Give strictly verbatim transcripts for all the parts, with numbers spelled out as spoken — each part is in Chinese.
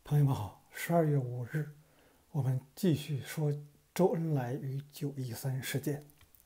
朋友们好，十二月五日，我们继续说周恩来与九一三事件。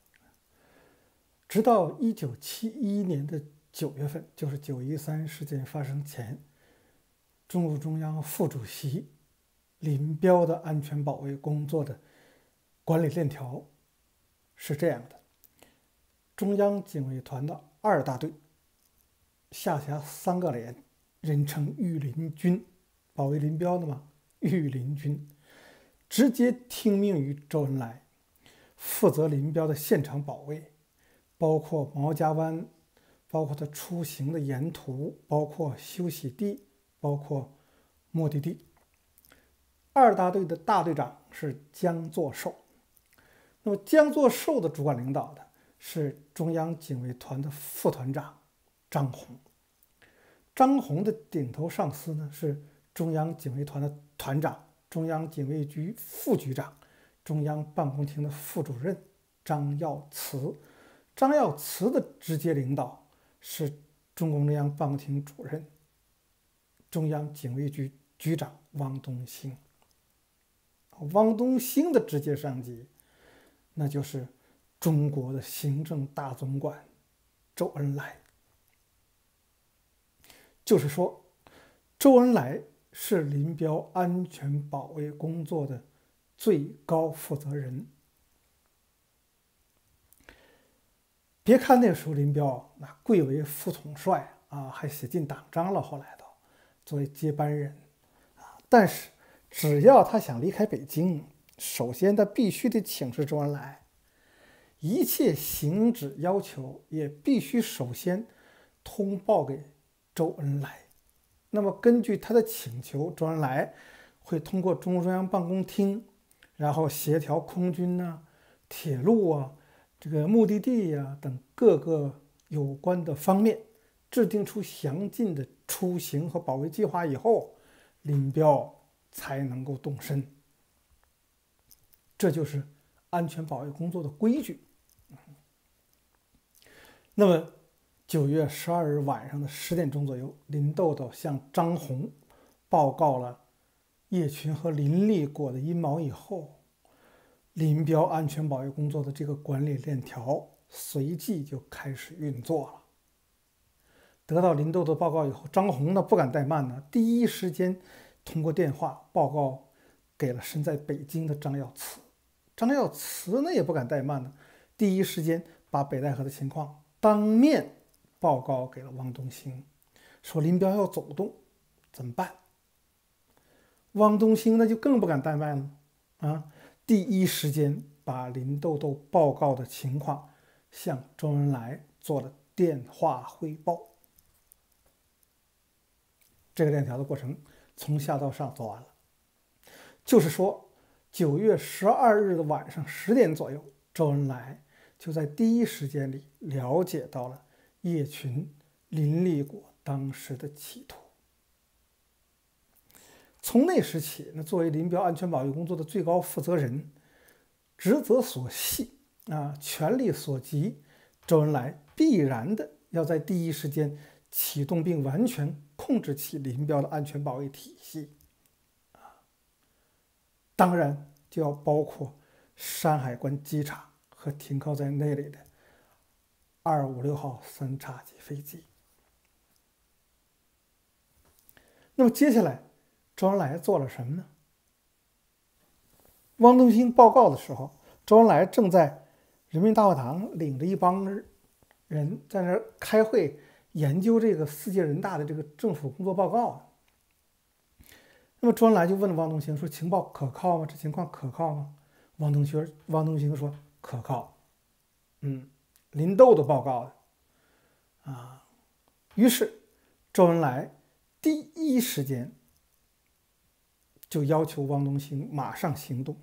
直到一九七一年的九月份，就是九一三事件发生前，中共中央副主席林彪的安全保卫工作的管理链条是这样的：中央警卫团的二大队下辖三个连，人称御林军。保卫林彪的嘛，御林军直接听命于周恩来，负责林彪的现场保卫，包括毛家湾，包括他出行的沿途，包括休息地，包括目的地。二大队的大队长是江作寿，那么江作寿的主管领导的是中央警卫团的副团长张宏，张宏的顶头上司呢是中央警卫团的团长、中央警卫局副局长、中央办公厅的副主任张耀祠。张耀祠的直接领导是中共中央办公厅主任、中央警卫局局长汪东兴。汪东兴的直接上级，那就是中国的行政大总管周恩来。就是说，周恩来是林彪安全保卫工作的最高负责人。别看那时候林彪那贵为副统帅啊，还写进党章了，后来都作为接班人啊，但是只要他想离开北京，首先他必须得请示周恩来，一切行止要求也必须首先通报给周恩来。那么根据他的请求，周恩来会通过中共中央办公厅，然后协调空军啊、铁路啊、这个目的地呀、啊、等各个有关的方面，制定出详尽的出行和保卫计划以后，林彪才能够动身。这就是安全保卫工作的规矩。那么九月十二日晚上的十点钟左右，林豆豆向张宏报告了叶群和林立果的阴谋以后，林彪安全保卫工作的这个管理链条随即就开始运作了。得到林豆豆报告以后，张宏呢不敢怠慢呢，第一时间通过电话报告给了身在北京的张耀祠。张耀祠呢也不敢怠慢呢，第一时间把北戴河的情况当面报告给了汪东兴，说林彪要走动，怎么办？汪东兴呢就更不敢怠慢了啊，第一时间把林豆豆报告的情况向周恩来做了电话汇报。这个链条的过程从下到上做完了，就是说九月十二日的晚上十点左右，周恩来就在第一时间里了解到了叶群、林立果当时的企图。从那时起，那作为林彪安全保卫工作的最高负责人，职责所系啊，权力所及，周恩来必然的要在第一时间启动并完全控制起林彪的安全保卫体系啊，当然就要包括山海关机场和停靠在那里的二五六号三叉戟飞机。那么接下来周恩来做了什么呢？汪东兴报告的时候，周恩来正在人民大会堂领着一帮人在那儿开会，研究这个四届人大的这个政府工作报告。那么周恩来就问汪东兴说：“情报可靠吗？这情况可靠吗？”汪东兴汪东兴说：“可靠。”嗯，林豆豆报告的啊。于是周恩来第一时间就要求汪东兴马上行动，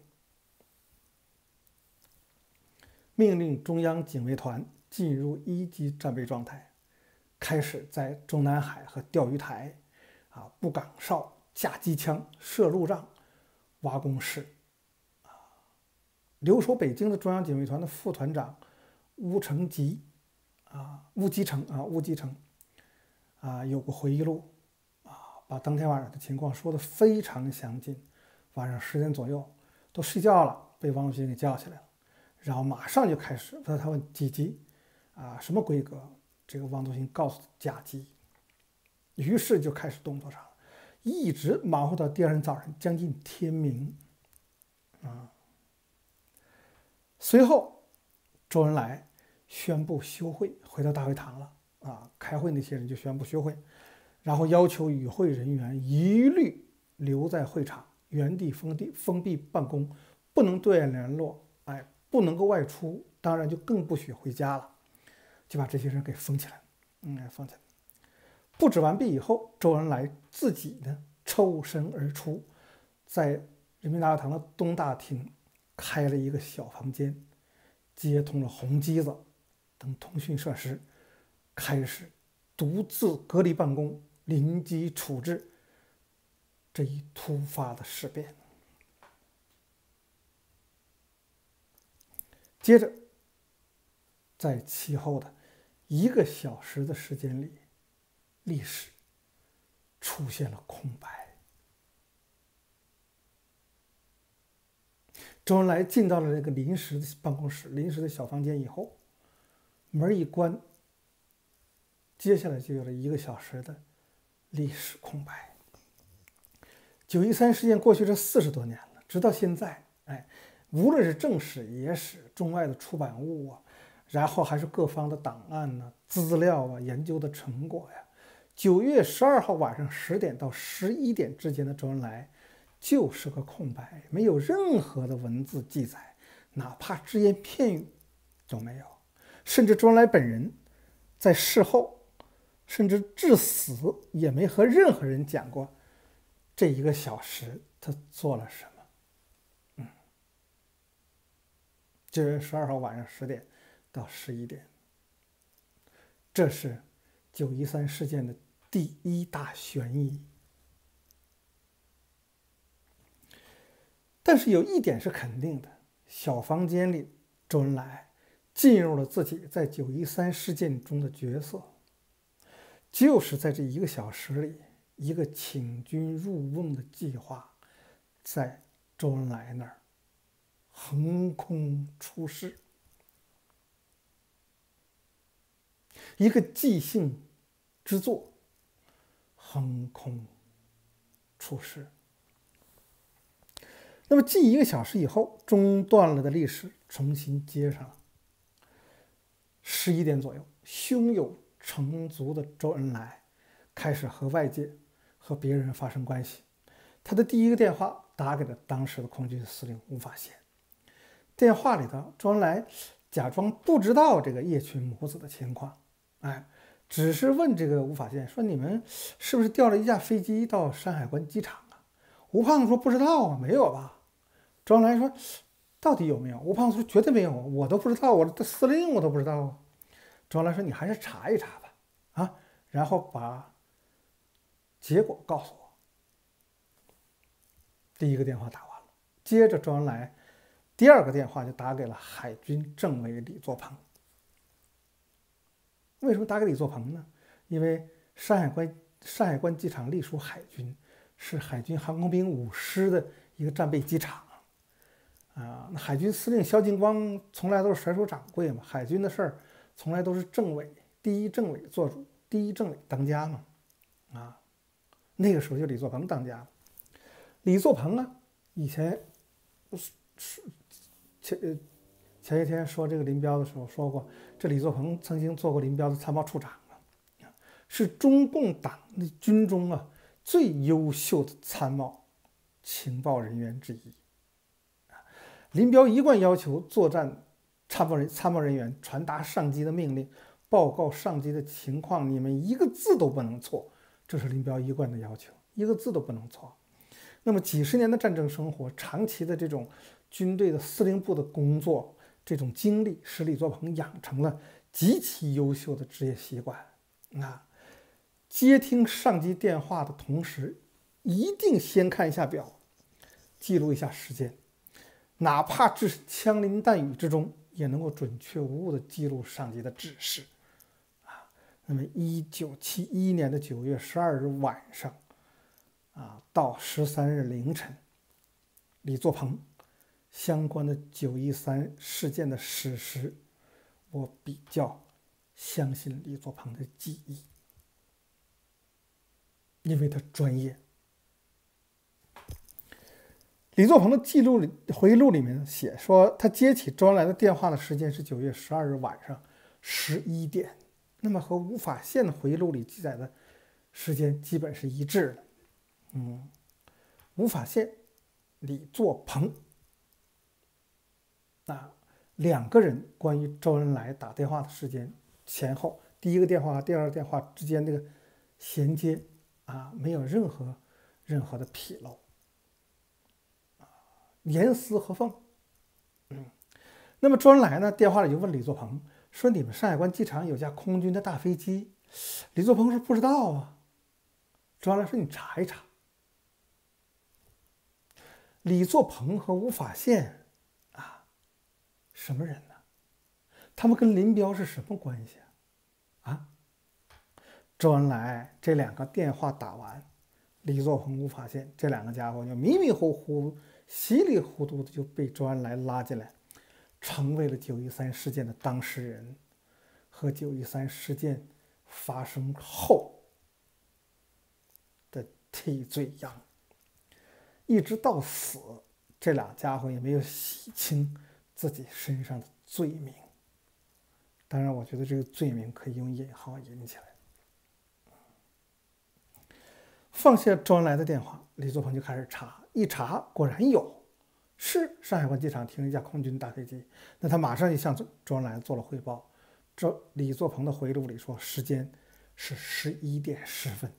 命令中央警卫团进入一级战备状态，开始在中南海和钓鱼台啊布岗哨、架机枪、设路障、挖工事。啊，留守北京的中央警卫团的副团长乌承吉啊，乌基成啊，乌基成啊有个回忆录啊， 把当天晚上的情况说得非常详尽。晚上十点左右都睡觉了，被王祖贤给叫起来了，然后马上就开始他他问几级啊，什么规格？这个王祖贤告诉甲级，于是就开始动作上了，一直忙活到第二天早上将近天明啊。随后周恩来宣布休会，回到大会堂了啊。开会那些人就宣布休会，然后要求与会人员一律留在会场，原地封地封闭办公，不能对外联络，哎，不能够外出，当然就更不许回家了，就把这些人给封起来，嗯，封起来。布置完毕以后，周恩来自己呢抽身而出，在人民大会堂的东大厅开了一个小房间，接通了红机子等通讯设施，开始独自隔离办公，临机处置这一突发的事变。接着，在其后的一个小时的时间里，历史出现了空白。周恩来进到了这个临时的办公室、临时的小房间以后，门一关，接下来就有了一个小时的历史空白。九一三事件过去这四十多年了，直到现在，哎，无论是正史、野史、中外的出版物啊，然后还是各方的档案呢、啊、资料啊、研究的成果呀，九月十二号晚上十点到十一点之间的周恩来就是个空白，没有任何的文字记载，哪怕只言片语都没有。甚至周恩来本人在事后，甚至至死也没和任何人讲过这一个小时他做了什么。嗯，九月十二号晚上十点到十一点，这是九一三事件的第一大悬疑。但是有一点是肯定的，小房间里周恩来进入了自己在九一三事件中的角色，就是在这一个小时里，一个请君入瓮的计划在周恩来那儿横空出世，一个即兴之作横空出世。那么近一个小时以后，中断了的历史重新接上了。十一点左右，胸有成竹的周恩来开始和外界、和别人发生关系。他的第一个电话打给了当时的空军司令吴法宪。电话里头，周恩来假装不知道这个叶群母子的情况，哎，只是问这个吴法宪说：“你们是不是调了一架飞机到山海关机场啊？”吴胖子说：“不知道啊，没有吧？”周恩来说：“到底有没有？”吴胖子说：“绝对没有，我都不知道，我的司令我都不知道啊。”周恩来说：“你还是查一查吧，啊，然后把结果告诉我。”第一个电话打完了，接着周恩来第二个电话就打给了海军政委李作鹏。为什么打给李作鹏呢？因为山海关山海关机场隶属海军，是海军航空兵五师的一个战备机场。啊，那海军司令萧劲光从来都是甩手掌柜嘛，海军的事儿从来都是政委，第一政委做主，第一政委当家嘛，啊，那个时候就李作鹏当家了。李作鹏啊，以前是前前一天说这个林彪的时候说过，这李作鹏曾经做过林彪的参谋处长啊，是中共党的军中啊最优秀的参谋情报人员之一。林彪一贯要求作战参谋人参谋人员传达上级的命令，报告上级的情况，你们一个字都不能错，这是林彪一贯的要求，一个字都不能错。那么几十年的战争生活，长期的这种军队的司令部的工作，这种经历，使李作鹏养成了极其优秀的职业习惯。啊，接听上级电话的同时，一定先看一下表，记录一下时间。哪怕只是枪林弹雨之中，也能够准确无误地记录上级的指示，啊，那么一九七一年的九月十二日晚上， 啊，到十三日凌晨，李作鹏相关的九一三事件的史实，我比较相信李作鹏的记忆，因为他专业。李作鹏的记录里回忆录里面写说，他接起周恩来的电话的时间是九月十二日晚上十一点，那么和吴法宪的回忆录里记载的时间基本是一致的。嗯，吴法宪、李作鹏啊，两个人关于周恩来打电话的时间前后，第一个电话和第二个电话之间这个衔接啊，没有任何任何的纰漏。严丝合缝。嗯，那么周恩来呢？电话里就问李作鹏说：“你们山海关机场有架空军的大飞机？”李作鹏说：“不知道啊。”周恩来说：“你查一查。”李作鹏和吴法宪啊，什么人呢？他们跟林彪是什么关系啊？啊？周恩来这两个电话打完，李作鹏、吴法宪这两个家伙就迷迷糊糊。稀里糊涂的就被周恩来拉进来，成为了九一三事件的当事人和九一三事件发生后的替罪羊。一直到死，这俩家伙也没有洗清自己身上的罪名。当然，我觉得这个罪名可以用引号引起来。放下周恩来的电话，李作鹏就开始查，一查果然有，是上海关机场停了一架空军大飞机。那他马上就向周恩来做了汇报。这李作鹏的回忆录里说，时间是十一点十分。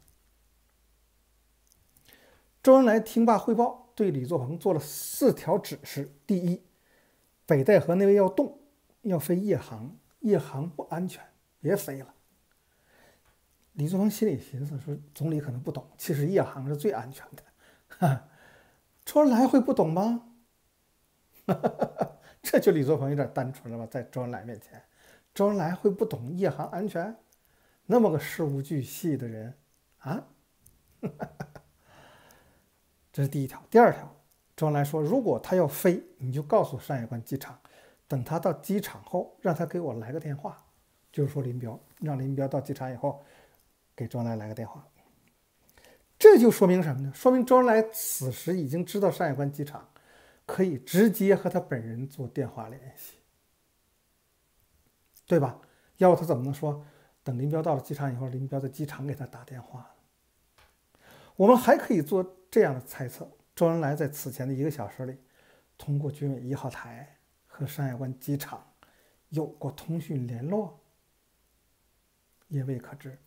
周恩来听罢汇报，对李作鹏做了四条指示：第一，北戴河那边要动，要飞夜航，夜航不安全，别飞了。李作鹏心里寻思说，总理可能不懂，其实夜航是最安全的。哈，周恩来会不懂吗？这就李作鹏有点单纯了吧，在周恩来面前，周恩来会不懂夜航安全？那么个事无巨细的人啊！这是第一条。第二条，周恩来说，如果他要飞，你就告诉山海关机场，等他到机场后，让他给我来个电话，就是说林彪，让林彪到机场以后给周恩来来个电话。这就说明什么呢？说明周恩来此时已经知道山海关机场可以直接和他本人做电话联系，对吧？要不他怎么能说等林彪到了机场以后，林彪在机场给他打电话？我们还可以做这样的猜测：周恩来在此前的一个小时里，通过军委一号台和山海关机场有过通讯联络，也未可知。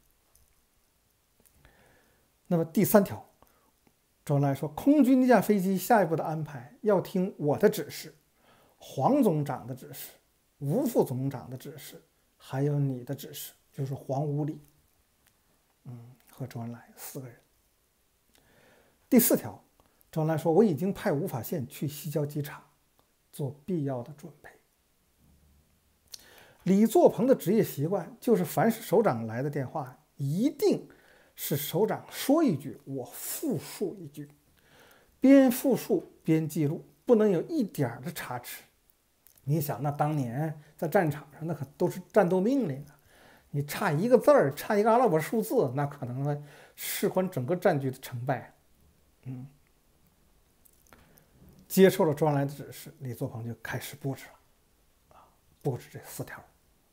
那么第三条，周恩来说，空军那架飞机下一步的安排要听我的指示，黄总长的指示，吴副总长的指示，还有你的指示，就是黄武礼，嗯，和周恩来四个人。第四条，周恩来说，我已经派吴法宪去西郊机场做必要的准备。李作鹏的职业习惯就是，凡是首长来的电话，一定是首长说一句，我复述一句，边复述边记录，不能有一点的差池。你想，那当年在战场上，那可都是战斗命令啊，你差一个字儿，差一个阿拉伯数字，那可能事关整个战局的成败。嗯，接受了周恩来的指示，李作鹏就开始布置了，啊，布置这四条。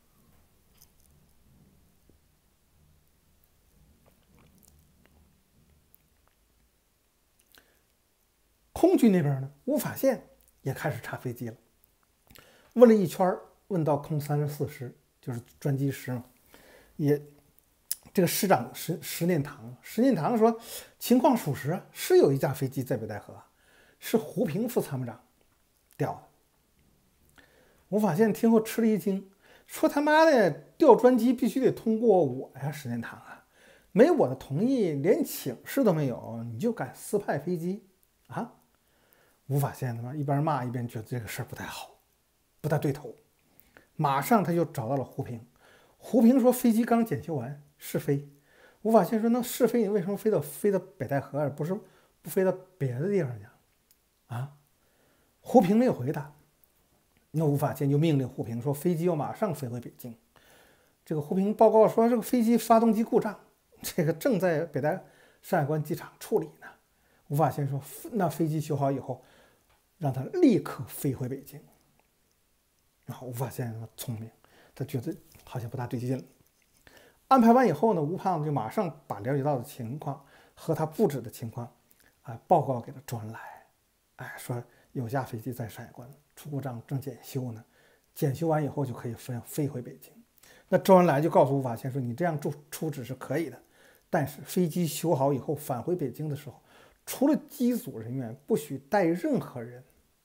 空军那边呢，吴法宪也开始查飞机了，问了一圈，问到空三十四师，就是专机师嘛，也这个师长石石念堂，石念堂说情况属实，是有一架飞机在北戴河，是胡平副参谋长调的。吴法宪听后吃了一惊，说他妈的调专机必须得通过我呀，石念堂啊，没我的同意，连请示都没有，你就敢私派飞机啊？吴法宪他妈一边骂一边觉得这个事儿不太好，不太对头，马上他就找到了胡平。胡平说飞机刚检修完，试飞。 吴法宪说：“那试飞你为什么飞到飞到北戴河，而不是不飞到别的地方呢？”啊，胡平没有回答。那吴法宪就命令胡平说：“飞机要马上飞回北京。”这个胡平报告说：“这个飞机发动机故障，这个正在北戴山海关机场处理呢。”吴法宪说：“那飞机修好以后，让他立刻飞回北京。”然后吴法宪聪明，他觉得好像不大对劲了。安排完以后呢，吴胖子就马上把了解到的情况和他布置的情况，啊，报告给了周恩来。哎，说有架飞机在山海关出故障，正检修呢，检修完以后就可以飞飞回北京。那周恩来就告诉吴法宪说：“你这样出出旨是可以的，但是飞机修好以后返回北京的时候，除了机组人员，不许带任何人。”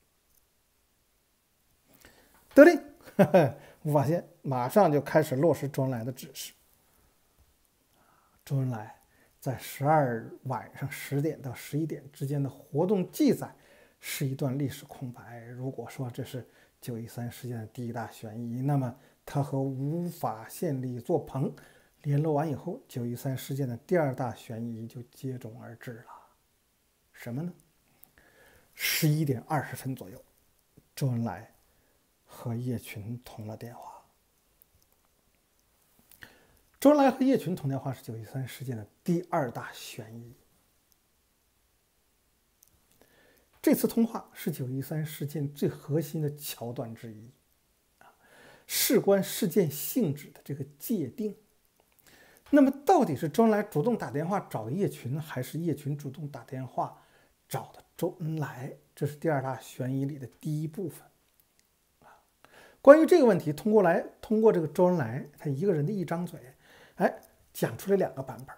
得令，呵呵，吴法宪马上就开始落实周恩来的指示。周恩来在十二日晚上十点到十一点之间的活动记载是一段历史空白。如果说这是九一三事件的第一大悬疑，那么他和吴法宪、李作鹏联络完以后，九一三事件的第二大悬疑就接踵而至了。什么呢？十一点二十分左右，周恩来和叶群通了电话。周恩来和叶群通电话是九一三事件的第二大悬疑。这次通话是九一三事件最核心的桥段之一，事关事件性质的这个界定。那么，到底是周恩来主动打电话找的叶群，还是叶群主动打电话找的周恩来？这是第二大悬疑里的第一部分。关于这个问题，通过来通过这个周恩来他一个人的一张嘴，哎，讲出来两个版本。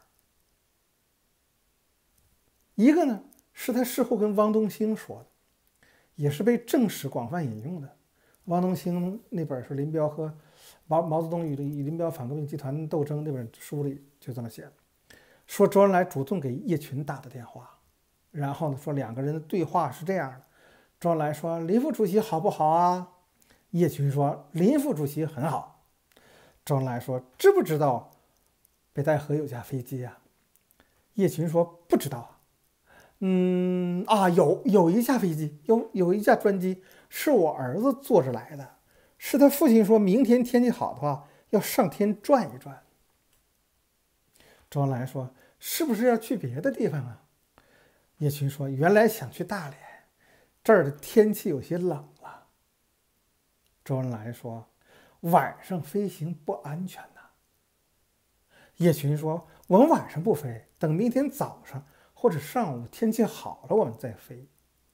一个呢是他事后跟汪东兴说的，也是被正史广泛引用的。汪东兴那本是林彪和毛毛泽东与林彪反革命集团斗争那本书里就这么写的，说周恩来主动给叶群打的电话，然后呢说两个人的对话是这样的：周恩来说林副主席好不好啊？叶群说林副主席很好。周恩来说知不知道北戴河有架飞机啊？叶群说不知道啊。嗯啊，有有一架飞机，有有一架专机，是我儿子坐着来的，是他父亲说明天天气好的话要上天转一转。周恩来说是不是要去别的地方啊？叶群说原来想去大连，这儿的天气有些冷了。周恩来说晚上飞行不安全呐。叶群说我们晚上不飞，等明天早上或者上午天气好了我们再飞。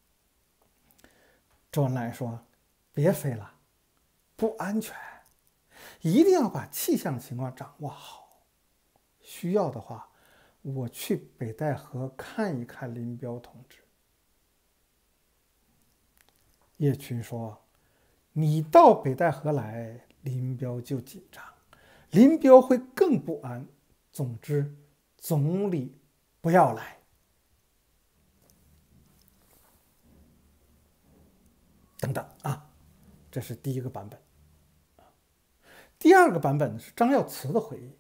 周恩来说别飞了，不安全，一定要把气象情况掌握好，需要的话我去北戴河看一看林彪同志。叶群说你到北戴河来，林彪就紧张，林彪会更不安，总之总理不要来。等等啊，这是第一个版本。第二个版本是张耀祠的回忆，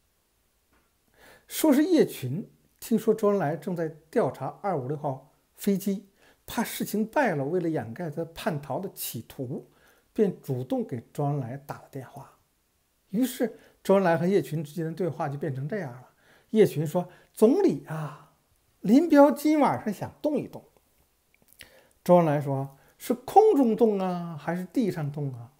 说是叶群听说周恩来正在调查二五六号飞机，怕事情败露，为了掩盖他叛逃的企图，便主动给周恩来打了电话。于是周恩来和叶群之间的对话就变成这样了。叶群说总理啊，林彪今晚上想动一动。周恩来说是空中动啊还是地上动啊？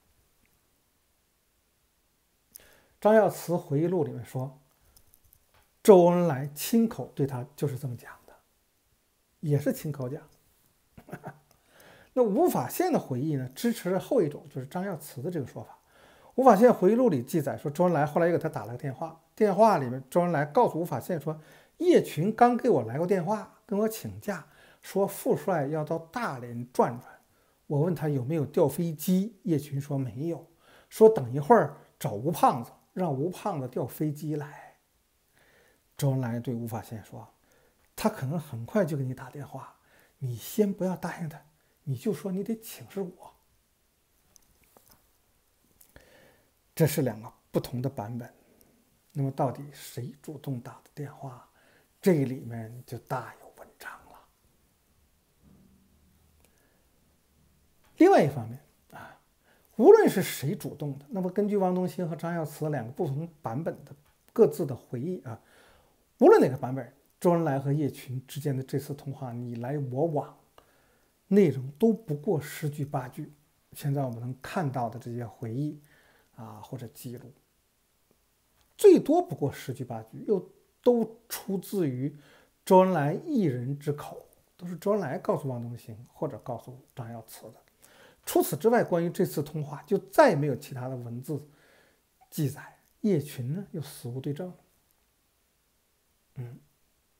张耀祠回忆录里面说周恩来亲口对他就是这么讲的，也是亲口讲。那吴法宪的回忆呢，支持了后一种，就是张耀祠的这个说法。吴法宪回忆录里记载说，周恩来后来又给他打了个电话，电话里面周恩来告诉吴法宪说，叶群刚给我来过电话，跟我请假，说傅帅要到大连转转。我问他有没有调飞机，叶群说没有，说等一会儿找吴胖子，让吴胖子调飞机来。周恩来对吴法宪说，他可能很快就给你打电话，你先不要答应他，你就说你得请示我。这是两个不同的版本。 那么到底谁主动打的电话？这里面就大有文章了。另外一方面啊，无论是谁主动的，那么根据汪东兴和张耀慈两个不同版本的各自的回忆啊，无论哪个版本，周恩来和叶群之间的这次通话你来我往，内容都不过十句八句。现在我们能看到的这些回忆啊或者记录，最多不过十句八句，又都出自于周恩来一人之口，都是周恩来告诉汪东兴或者告诉张耀慈的。除此之外，关于这次通话就再也没有其他的文字记载。叶群呢又死无对证。嗯，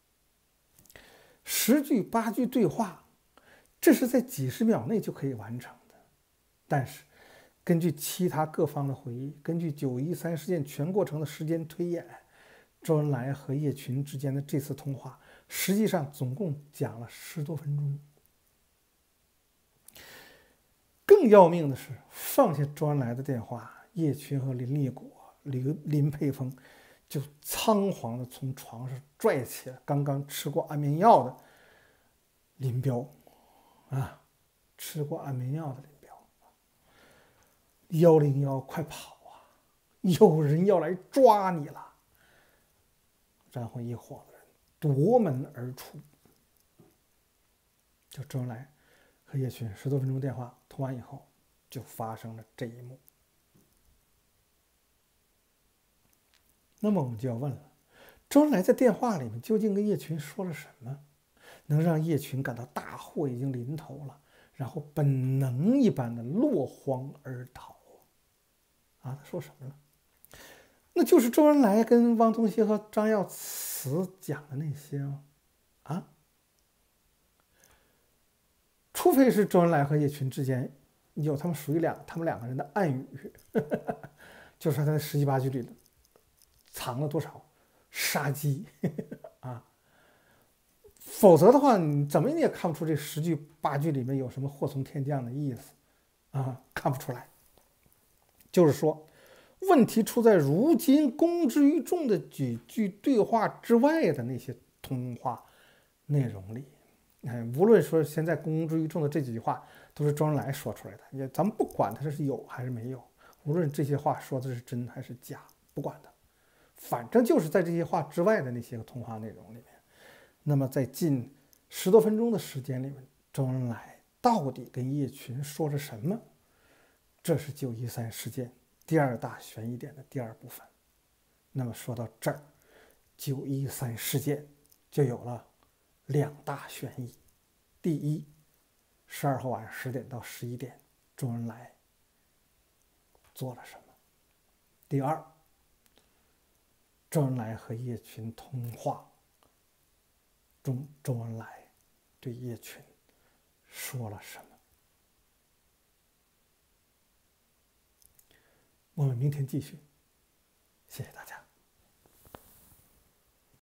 十句八句对话，这是在几十秒内就可以完成的。但是根据其他各方的回忆，根据九一三事件全过程的时间推演，周恩来和叶群之间的这次通话实际上总共讲了十多分钟。更要命的是，放下周恩来的电话，叶群和林立果、林林佩峰就仓皇的从床上拽起了刚刚吃过安眠药的林彪啊，吃过安眠药的林彪，幺零幺快跑啊，有人要来抓你了。然后一伙子人夺门而出。就周恩来和叶群十多分钟电话通完以后，就发生了这一幕。那么我们就要问了，周恩来在电话里面究竟跟叶群说了什么，能让叶群感到大祸已经临头了，然后本能一般的落荒而逃？啊，他说什么了？那就是周恩来跟汪东兴和张耀慈讲的那些吗？啊？除非是周恩来和叶群之间有他们属于两他们两个人的暗语，呵呵，就是他在十七八句里藏了多少杀机啊？否则的话，你怎么你也看不出这十句八句里面有什么祸从天降的意思啊？看不出来。就是说，问题出在如今公之于众的几句对话之外的那些通话内容里。哎，无论说现在公之于众的这几句话都是周恩来说出来的，也咱们不管他是有还是没有，无论这些话说的是真还是假，不管他，反正就是在这些话之外的那些个通话内容里面。那么在近十多分钟的时间里面，周恩来到底跟叶群说了什么？这是九一三事件第二大悬疑点的第二部分。那么说到这儿，九一三事件就有了两大悬疑。第一，十二号晚上十点到十一点，周恩来做了什么？第二，周恩来和叶群通话中，周恩来对叶群说了什么？我们明天继续。